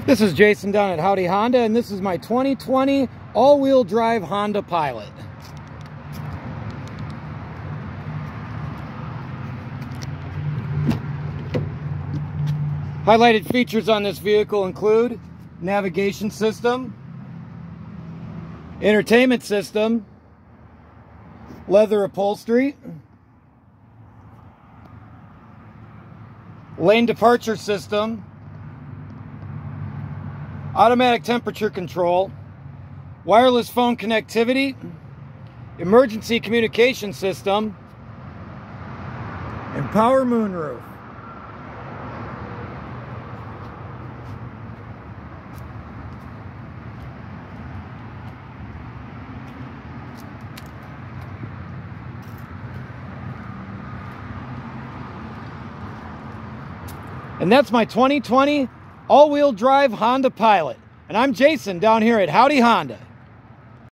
This is Jason down at Howdy Honda, and this is my 2020 all-wheel drive Honda Pilot. Highlighted features on this vehicle include navigation system, entertainment system, leather upholstery, lane departure system, automatic temperature control, wireless phone connectivity, emergency communication system, and power moonroof. And that's my 2020 all-wheel drive Honda Pilot. And I'm Jason down here at Howdy Honda.